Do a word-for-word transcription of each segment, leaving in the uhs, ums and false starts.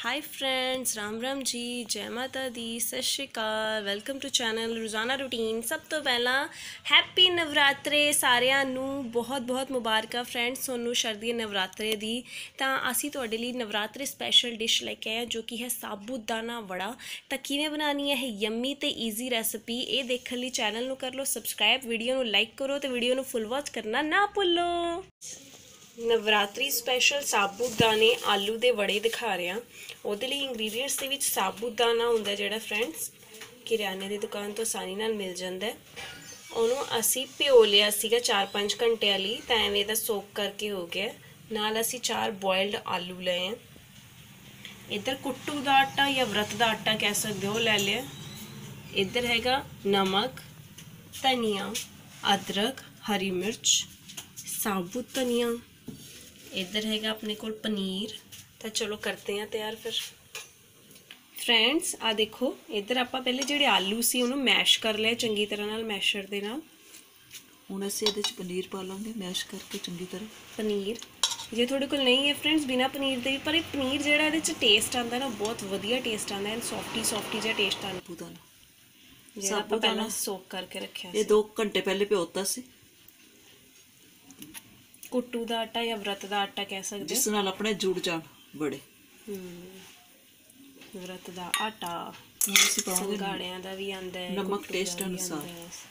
हाय friends, Ram Ram ji, जय माता दी, सत श्री अकाल। वेलकम टू चैनल रोज़ाना रूटीन। सब तो पहला हैप्पी नवरात्रे सारिਆਂ ਨੂੰ बहुत बहुत मुबारक फ्रेंड्स ਤੁਹਾਨੂੰ ਸ਼ਰਦੀ ਨਵਰਾਤਰੇ ਦੀ। ਤਾਂ ਅਸੀਂ ਤੁਹਾਡੇ ਲਈ ਨਵਰਾਤਰੇ ਸਪੈਸ਼ਲ ਡਿਸ਼ ਲੈ ਕੇ ਆਏ ਜੋ ਕਿ ਹੈ ਸਾਬੂਦਾਨਾ ਵੜਾ। ਤਾਂ ਕਿਵੇਂ ਬਣਾਉਣੀ ਹੈ ਇਹ ਯੰਮੀ ਤੇ ਈਜ਼ੀ ਰੈਸਪੀ, ਇਹ ਦੇਖਣ ਲਈ ਚੈਨਲ ਨੂੰ ਕਰ ਲਓ ਸਬਸਕ੍ਰਾਈਬ, ਵੀਡੀਓ ਨੂੰ ਲਾਈਕ ਕਰੋ ਤੇ ਵੀਡੀਓ ਨੂੰ ਫੁੱਲ ਵਾਚ ਕਰਨਾ ਨਾ ਭੁੱਲੋ। नवरात्रि स्पैशल साबूदाने आलू के वड़े दिखा रहे हैं। ਉਹਦੇ ਲਈ ਇੰਗਰੀਡੀਐਂਟਸ ਦੇ ਵਿੱਚ ਸਾਬੂਦਾਨਾ ਹੁੰਦਾ ਜਿਹੜਾ ਫਰੈਂड्स ਕਿਰਿਆਨੇ ਦੀ ਦੁਕਾਨ ਤੋਂ ਆਸਾਨੀ ਨਾਲ ਮਿਲ ਜਾਂਦਾ ਹੈ। ਉਹਨੂੰ ਅਸੀਂ ਭਿਓ ਲਿਆ ਸੀਗਾ ਚਾਰ ਪੰਜ ਘੰਟਿਆਂ ਲਈ, ਤਾਂ ਐਵੇਂ ਦਾ ਸੋਕ ਕਰਕੇ ਹੋ ਗਿਆ। ਨਾਲ ਅਸੀਂ ਚਾਰ ਬੋਇਲਡ ਆਲੂ ਲਏ ਆ। ਇੱਧਰ ਕੁੱਟੂ ਦਾ ਆਟਾ ਜਾਂ ਵਰਤ ਦਾ ਆਟਾ ਕਹਿ ਸਕਦੇ ਹੋ ਲੈ ਲਿਆ। ਇੱਧਰ ਹੈਗਾ ਨਮਕ, ਧਨੀਆ, ਅਦਰਕ, हरी मिर्च, साबुत धनिया। इधर हैगा अपने को पनीर। तो चलो करते हैं तैयार फिर फ्रेंड्स। आ देखो इधर आप पहले जो आलू से उन्होंने मैश कर लिया चंगी तरह नाल मैशर दे नाल। हुण असीं इहदे च पनीर पा लांगे मैश करके चंगी तरह। पनीर जे थोड़े कोल नहीं है फ्रेंड्स बिना पनीर दे, पर पनीर जिहड़ा इहदे च टेस्ट आंदा ना बहुत वधिया टेस्ट आंदा है, सॉफ्टी सॉफ्टी जिहा टेस्ट आंदा। साबूदाना जिहड़ा आपां पहलां सोक करके रखिया ये दो घंटे पहले भिगोता सी। कुट्टू का आटा या व्रत का आटा कह सकते जिस नाल अपने जुड़ जाण बड़े। व्रत का आटा संघाड़ियां दा भी आंदा है, नमक टेस्ट अनुसार।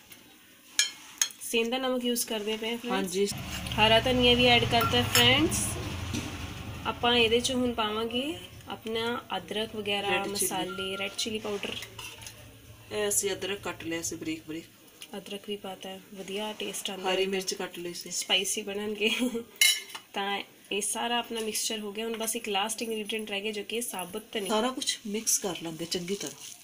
सेंधा नमक यूज करते पे हाँ जी। हरा धनिया भी ऐड करता है फ्रेंड्स। आपां इहदे च हुण पावांगे अपना अदरक वगैरह मसाले, रेड चिली पाउडर। ऐसे अदरक कट लिया सी बरीक बरीक, अदरक भी पाता है, वधिया टेस्ट आता है। हरी मिर्च कट ली सी, स्पाइसी बननगे। तो ये सारा अपना मिक्सचर हो गया। हुण बस एक लास्ट इंग्रीडिएंट रह गया जो कि साबुत धनिया। सारा कुछ मिक्स कर लेंगे चंगी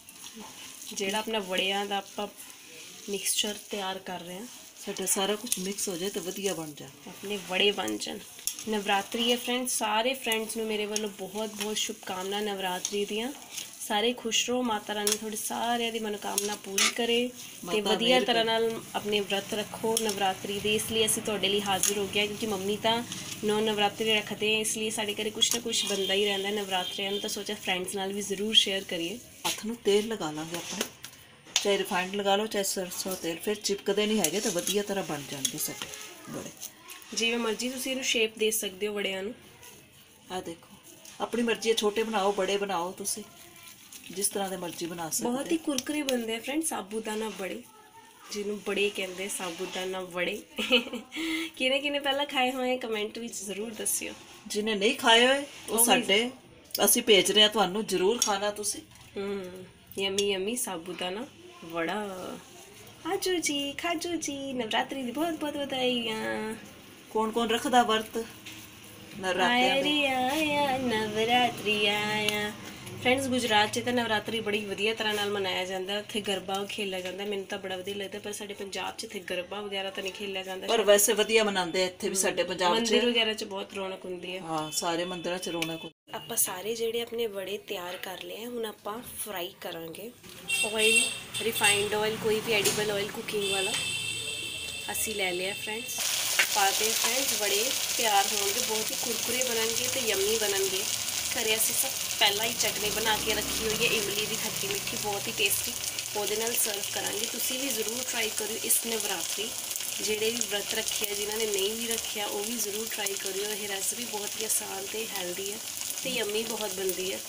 तरह। जेड़ा अपना वड़ियां दा आपां मिक्सचर तैयार कर रहे हैं, साडा सारा कुछ मिक्स हो जाए तो वधिया बन जाए, अपने वड़े बन जान। नवरात्रि है फ्रेंड्स, सारे फ्रेंड्स नूं मेरे वालों बहुत बहुत शुभकामना नवरात्रि दियां। सारे खुश रहो, माता रानी थोड़ी सारे दी मनोकामना पूरी करे ते वधिया तरह नाल अपने व्रत रखो नवरात्रि दे। इसलिए असीं तुहाडे लई हाजिर हो गया क्योंकि मम्मी तां नौ नवरात्रे रखते हैं, इसलिए साडे घरे कुछ ना कुछ बनदा ही रहिंदा नवरात्रियां नूं। तां सोचा फ्रेंड्स नाल भी जरूर शेयर करिए। हत्थ नूं तेल लगा लांगे अपने, चाहे रिफाइंड लगा लो चाहे सरसों तेल, फिर चिपकदे नहीं हैगे तो वधिया तरह बन जाणगे साडे बड़े। जिवें मर्जी तुसीं इहनूं शेप दे सकदे हो वड़ियां नूं। आ देखो अपनी मर्जी है, छोटे बनाओ बड़े बनाओ, तुसीं जिस तरह के मर्जी बना सकते। बहुत ही कुरकुरे बनते हैं फ्रेंड्स साबूदाना बड़े, जिन्हों बड़े कहते हैं साबूदाना वड़े। किने किने पहला खाए हुए कमेंट में जरूर दस्सियो। जिन्हें नहीं खाए हुए वो साडे असीं भेज रहे हैं, तुहानूं जरूर खाना तुसीं। Hmm yummy yummy sabudana vada. आजो जी खाजो जी, नवरात्रि दी बहुत बहुत बधाइयां। कौन कौन रखदा वर्त नवरात्रि आया नवरात्रि आया। फ्रेंड्स गुजरात च तो नवरात्रि बड़ी वधिया तरह नाल मनाया जाता है, उत्थे गरबा खेलिया जाता है। मैनूं तां बड़ा वधिया लगदा, पर साडे पंजाब च इत्थे गरबा वगैरह तो नहीं खेलिया जाता, पर वैसे वधिया मनांदे इत्थे भी साडे पंजाब च। मंदिर वगैरह च बहुत रौनक हुंदी है। हाँ सारे मंदिरां च रौनक। आपां सारे जिहड़े अपने वड़े तैयार कर लिए हैं, हुण आपां फ्राई करांगे। ऑयल रिफाइंड ऑयल, कोई भी एडिबल ऑयल कुकिंग वाला असी ले लिया फ्रेंड्स। पाते फ्रेंड्स वड़े तैयार होंगे, बहुत ही कुरकुरे बननगे तो यम्मी बननगे। घरे असीं सब पहला ही चटनी बना के रखी हुई है इमली की, खट्टी मिठी, बहुत ही टेस्टी। ਉਹਦੇ ਨਾਲ सर्व करांगे। तुसीं भी जरूर ट्राई करियो इस नवरात्रि। ਜਿਹੜੇ भी व्रत रखे है, जिन्होंने नहीं भी रखा वो भी जरूर ट्राई करियो। यह रेसिपी बहुत ही आसान तो हैल्दी है तो यम्मी बहुत बनती है।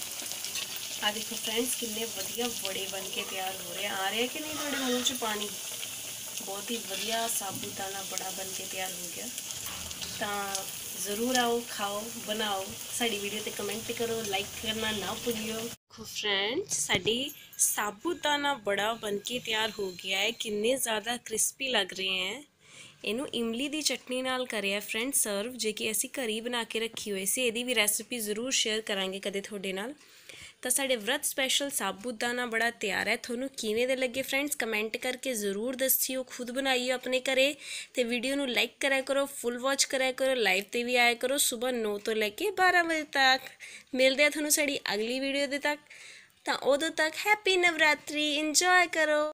आ देखो फ्रेंड्स कितने वधिया वड़े बन के तैयार हो रहे हैं। आ रहे हैं कि नहीं थोड़े मूँह च पानी। बहुत ही वधिया साबूदाना बड़ा बन के तैयार हो गया। तो जरूर आओ, खाओ, बनाओ, साड़ी वीडियो ते कमेंट करो, लाइक करना ना भूलियो। फ्रेंड्स साड़ी साबूदाना बड़ा बन के तैयार हो गया है, कितने ज़्यादा क्रिस्पी लग रहे हैं। इनू इमली की चटनी नाल करिया फ्रेंड्स सर्व, जो कि असी घर ही बना के रखी हुई सी। इहदी भी रेसिपी जरूर शेयर करांगे कदे तुहाडे नाल। तो साढ़े व्रत स्पैशल साबूदाना बड़ा तैयार है। थोनू किवें दे लगे फ्रेंड्स कमेंट करके जरूर दस्सियो। खुद बनाइयो अपने घरे ते वीडियो नू लाइक करा करो, फुल वॉच करा करो, लाइव ते भी आया करो सुबह नौ तो लैके बारह बजे तक। मिलते हैं थोनू साड़ी अगली वीडियो दे तक। तो उदों तक हैप्पी नवरात्रि, इंजॉय करो।